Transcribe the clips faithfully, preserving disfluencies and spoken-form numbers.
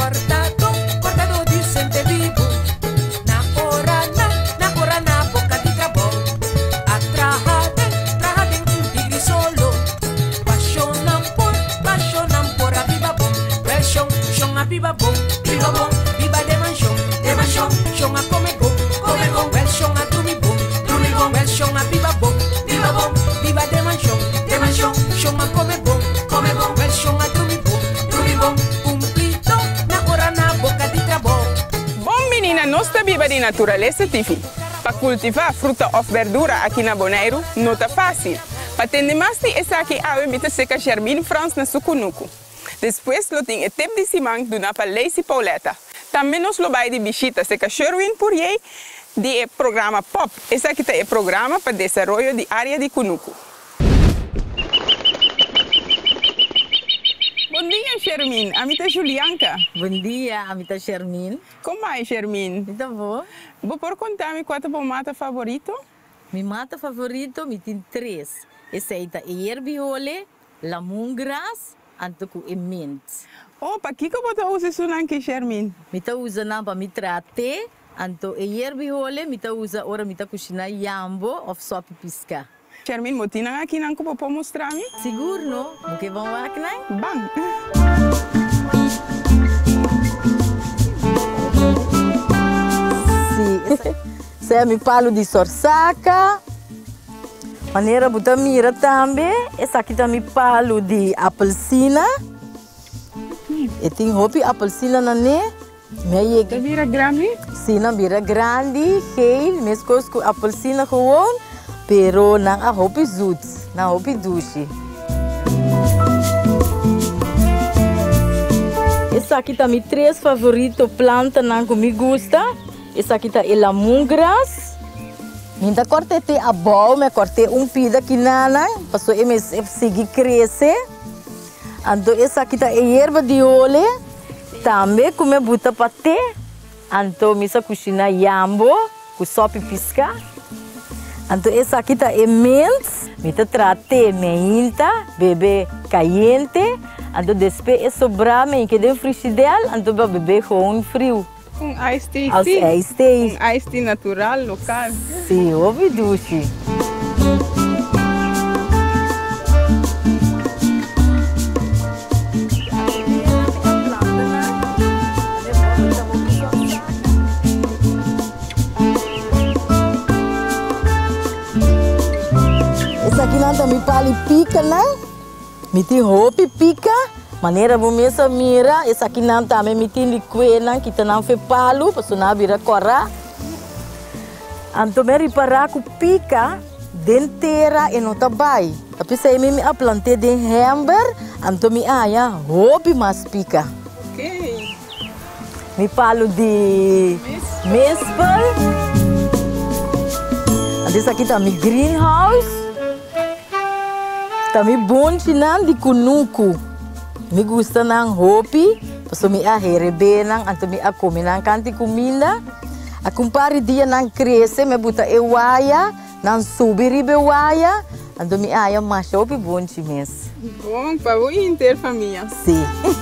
cortado, cortado de sente vivo. Na hora na, na hora na boca de trabalho. Atrahade, trahade um tigre solo. Paixonam por, paixonam por a viva bom. Well, chão, chão a viva bom, viva bom, viva de manchão, de manchão, chão a come bom, come bom. Well, chão a dormir bom, dormir bom. Well, chão a viva bom, viva bom, viva de manchão, de manchão, chão a come bom, come bom. Well, chão a dormir bom, dormir bom. Cumprido na hora na boca de trabalho. Bom, menina, nós da Viva de Natureza T V. Para cultivar fruta ou verdura aqui na Bonaire, não está fácil. Para ter mais de essa aqui, a gente seca Germine France na Sucunuco. Depois, nós temos o tempo de simão do Napa Lacey Pauleta. Também nós vamos de visita seca Sherwin Poirier de programa Pop. Esse aqui é o programa para desenvolvimento de área de Cunuco. Bom dia, Shermin. Amita Julianca. Bom dia, Amita Shermin. Como vai, Shermin? Então vou. Vou por contar-me qual é o mata favorito? Mi mata favorito, mi tem três. Esse é a erbiole, lemongrass, antoku e mint. Oh, para que que você usa isso aqui, Shermin? Mi ta usa na para mi trate, anto e erbiole, mi ta usa ora mi ta cozinhar jambo of sopa pisca. Shermin, motina aqui não como para mostrar-me? Seguro, não? O que vão lá, não? Bang. Sim, esse é mi palo de sorsaca. Maneira botar mira também. Esse aqui também palo de apelsina. E tem hopi apelsina na ne. Meia Dat vira grande? Sim, não vira grande, geel, mesmo com apelsina gewoon, pero não a hopi zoet, não hopi doce. Esse aqui também três favoritos plantas não que me gusta. Esse aqui tá o lemongrass. Ainda cortei a bola, me cortei um pida aqui nana, passou e me seguir crescer. Então esse aqui tá a erva de olho. Também come buta pate, então misa cozinha jambo, com sopa pisca. Então essa aqui tá é mint, mita trate meinta, bebê caliente. Então depois é sobrar me que de frigideira, então para beber com frio. Um iced tea, Als sim. iced tea. Um iced tea natural, local. Sim, ouve doce. Aqui não também pali pica, não? Me tem roupa pica, maneira bom essa mira. Essa aqui não também me tem liquid, não? Que não faz palo, para não virar corra. Então me reparar com pica, denteira e não tabai. Tapi saya me a plantei de hamber, então me aya roupa mais pica. Ok. Me palo de maple. Essa aqui também greenhouse. Também bom de Cunuco. Me gusta nang hopi, paso mi a herebe nang anto mi a comer nang kanti comida. A compare dia nang cresce, me buta e waya, nang subi ribe waya, anto mi a mas hopi bom de mes. Bom, para o inter família. Sim.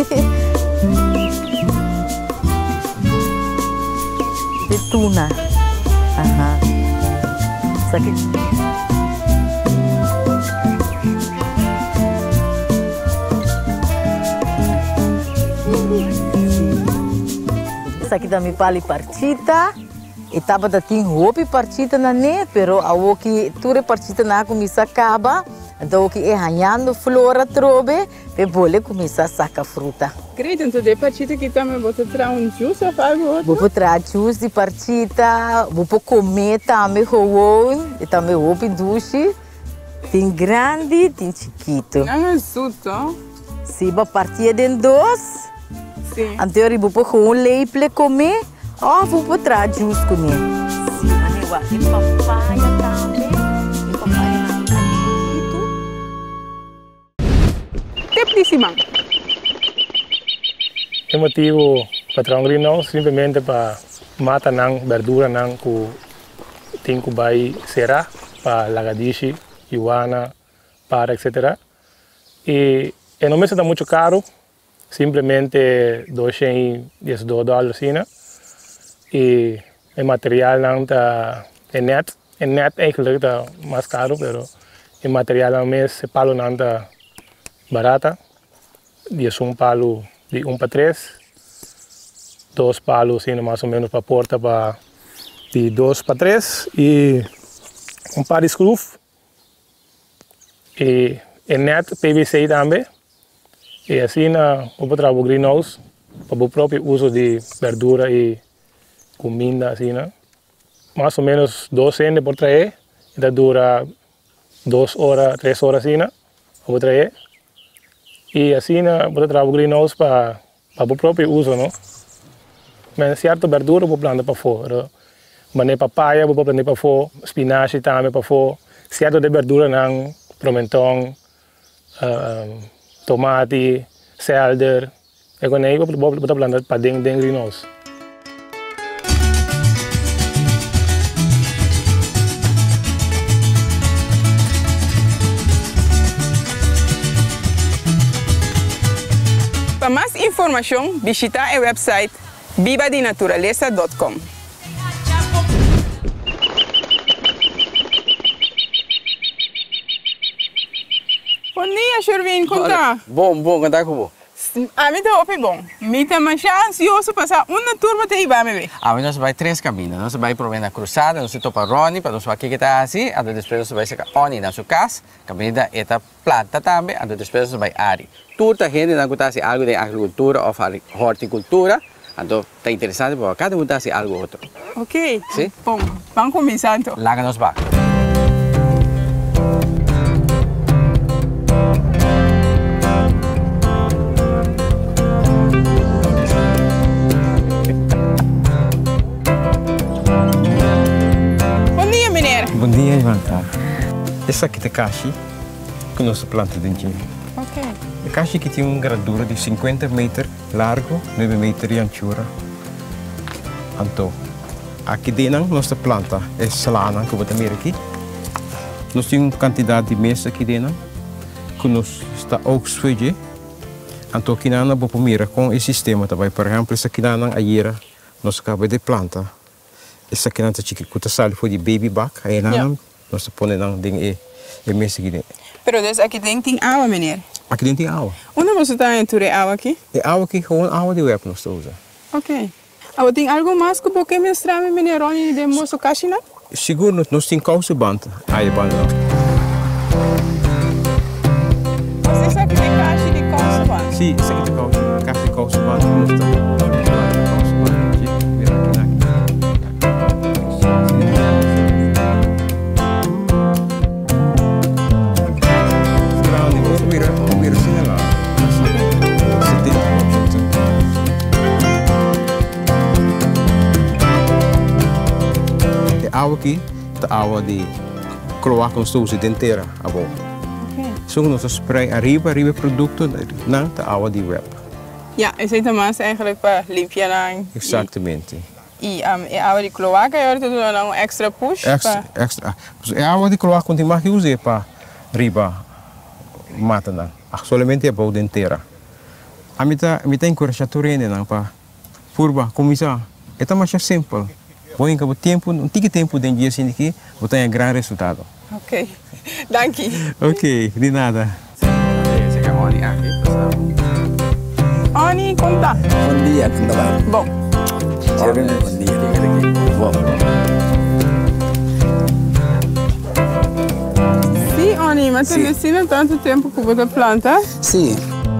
De tuna. Aha. Sakit. Essa aqui também pali partita. E tava da tem roupa partita na ne, pero a o que tudo partita na começa acaba. Então o que é ranhando flora trobe, e bole começa a sacar fruta. Credo, então de partita que também vou trazer um juice ou algo outro? Vou trazer juice de partita, vou comer também roão, e também roupa doce. Tem grande, tem chiquito. Não é suto. Se vai partir de dois. Sim. Então eu vou pôr um leite para comer, ou vou trazer juice comer. Sim, aniwa, e papaya também, e papaya também. Tempo de simão. O motivo para trazer um greenhouse simplesmente para matar não verdura não que tem que vai será para lagadiche, iguana, para etcétera. E no mês está muito caro. simplesmente duecentodesdois dólares sina. E o material não tá é net, é net eigenlijk tá mais caro, pero o material não mês o palo não tá barata. E é um palo de um para três, dois palos sina mais ou menos para porta para de dois para três e um par de screws. E é net P V C também. E assim eu vou trabalhar o greenhouse para o próprio uso de verdura e comida, assim, né? Mais ou menos doze anos por trazer, então dura duas horas, três horas, assim, né? Vou trazer. E assim, vou trabalhar o greenhouse para o próprio uso, não? Mas certa verdura eu vou plantar para fora. Mas papaya eu vou plantar para fora, espinafre também para fora. Certa de verdura não, pimentão, uh, tomate, selder. E quando eu vou plantar para dentro do greenhouse. Para mais informação, visita o website viva de naturaleza ponto com. Bom dia, Shervin, como tá? Bom, bom, como tá com você? A mim tá ok bom. Me tá mais ansioso passar uma turma te iba me ver. Ah, nós vai três caminhos. Nós vai por na cruzada, nós topa Rony, para nós vai que tá assim, a depois nós vai chegar Oni na sua casa, caminho eta planta também, a depois nós vai Ari. Toda gente não conhece algo de agricultura ou horticultura, então tá interessante porque cada um conhece algo outro. Ok. Sim. Bom, vamos começar então. Lá que nós vai. Bom dia, Ivanka. Essa aqui é a caixa que nós plantamos dentro. Ok. A caixa que tem uma gradura de cinquenta metros largo, nove metros de anchura. Então, aqui dentro nossa planta é salana, que eu vou ter aqui. Nós temos uma quantidade de mesa aqui dentro, que nós está oxfeige. Então, aqui na vou pôr com esse sistema também. Por exemplo, essa aqui na a ira, nós acabamos de planta. Essa aqui não está chique, que está foi de baby back, aí não, yeah. Nós põe não ding e e mês aqui dentro. Pero des aqui dentro tem água, meneer. Aqui dentro tem água. Onde você está entrando água aqui? É água aqui, gewoon água de web nós usa. Ok. Ah, tem algo mais que você me mostrar, meneer, onde de moço caixa não? Seguro nós nós tem causa banda, aí banda não. Você sabe que tem caixa de causa banda? Sim, essa aqui tem causa, caixa de causa banda, nós está. Água aqui, a água de cloaca que nós usamos inteira, a boca. Okay. So nós spray arriba, arriba produto, não a água de wrap. Ja, esse aí também é eigenlijk para limpar lá. Exatamente. E a um, água de cloaca é hora um extra push? Extra, pra... extra. A água de cloaca que mais que usar para arriba mata não. Somente a boca inteira. A mim tá, a mim tá encorajado não para purba começar. É tão mais simples. Bom, então, tempo, um pouco tempo dentro dia assim aqui, vou ter um grande resultado. Ok, danke. Ok, de nada. Esse aqui é Oni aqui, pessoal. Oni, como tá? Bom dia, como tá? Bom. Bom dia. Bom. Sim, Oni, mas tem destinado tanto tempo que você planta? Sim.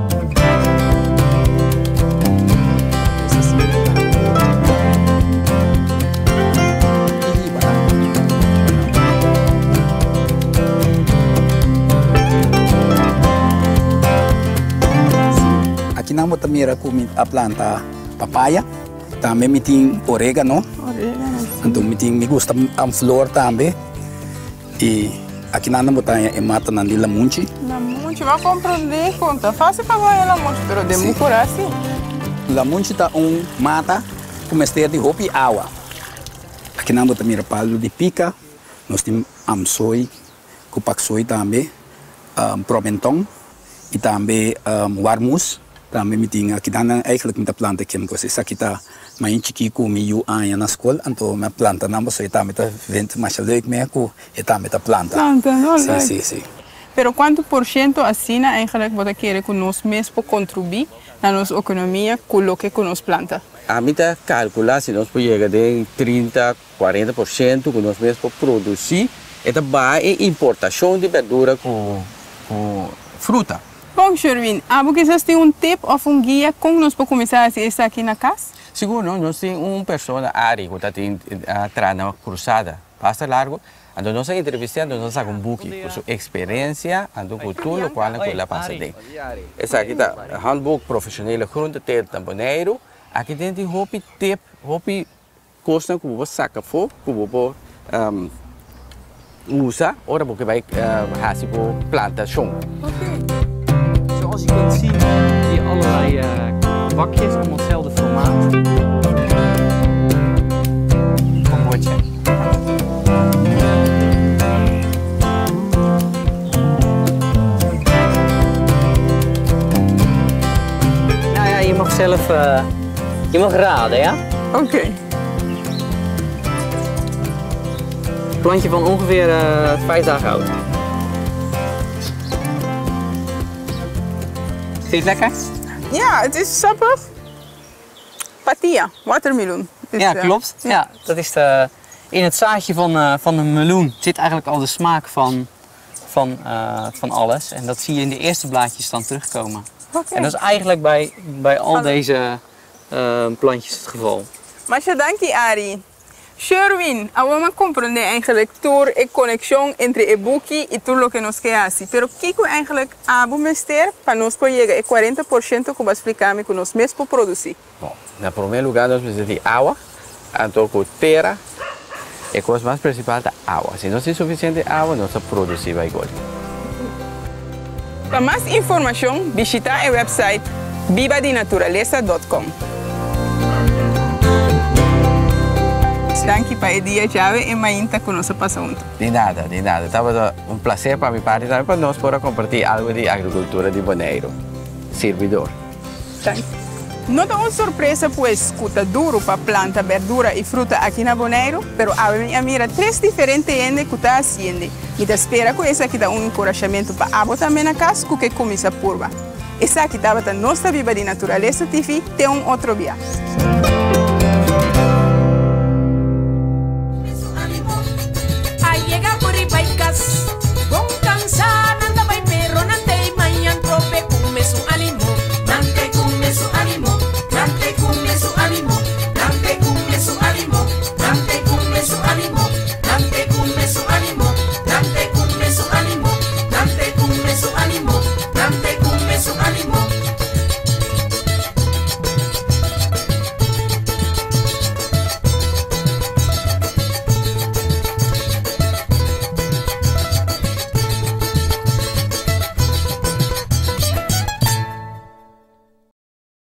Aqui na Motamira a planta papaya, também me tem orégano. Orégano. Então me tem me gusta a flor também. E aqui na Motamira é mata na lamunchi. Lamunchi, vai compreender conta. Fácil para ganhar lamunchi, mas demora assim. Lamunchi tá um mata com mistério de roupa e água. Aqui na Motamira palo de pica, nós temos amsoi, cupacsoi também, um, promentão e também um, warmus. Também me tinha que dan eigenlijk met de planta que me coisa kita maar in chiki ku mi yu aan na school anto me planta na so eta met de vent mas leuk me ku eta met de planta. Planta, no, sim, sim, sim. Pero quanto por cento assina eigenlijk wat ik quer que nós mesmo contribuir na nossa economia com o que nós planta? A mim está calcular se nós podemos chegar de trinta, quarenta por cento que nós mesmo produzir, eta vai em importação de verdura com, com fruta. Bom, Sherwin, abo que vocês têm um tip ou um guia como nós podemos começar a estar aqui na casa? Seguro, nós temos uma pessoa Ari que está atrás na cruzada, passa largo, então nós entrevistamos, nós fazemos um book com sua experiência, então com tudo o qual ela passa dentro. Essa aqui está handbook profissionele groenteteelt dan Bonaire. Aqui dentro tem hopi tip, hopi coisa que você saca for, que você um, usa, ora porque vai fazer uh, plantação. Zoals je kunt zien, hier allerlei uh, bakjes, allemaal hetzelfde formaat. Kombucha. Nou ja, je mag zelf, uh, je mag raden, ja? Oké. Okay. Een plantje van ongeveer uh, vijf dagen oud. Vind je het lekker? Ja, het is sappig. Patia, watermeloen. Dus, ja, klopt. Uh, ja. Ja, dat is de, in het zaadje van, uh, van een meloen zit eigenlijk al de smaak van, van, uh, van alles. En dat zie je in de eerste blaadjes dan terugkomen. Okay. En dat is eigenlijk bij, bij al deze uh, plantjes het geval. Maar je dank je, Ari. Sherwin, ahora comprende eigenlijk door de connectie entre el buki y todo lo que nos queda así. Pero Kiko eigenlijk abo mester para nos llegar el cuarenta por ciento que va a explicarme que nos mesmo produzir. Bom, na primeiro lugar nós precisamos de água, então com terra, a coisa mais principal é a água. Se não tem suficiente água, nós produzimos vai igual. Para mais informação, visita o website viva de naturaleza ponto com. Dank je para el día chave y mainta con nosotros pasa junto. De nada, de nada. Estava um prazer para mi parte também para nós poder compartilhar algo de agricultura de Bonaire. Servidor. Dank. Não dá uma surpresa, pois escuta duro para planta, verdura e fruta aqui na Bonaire, pero a mim mira três diferentes ende que está haciendo. E te espera que essa aqui dá um encorajamento para abo também na casa que começa por lá. Essa aqui estava na nossa Viva de Naturaleza T V, tem um outro dia. Llegar por Ipaicas.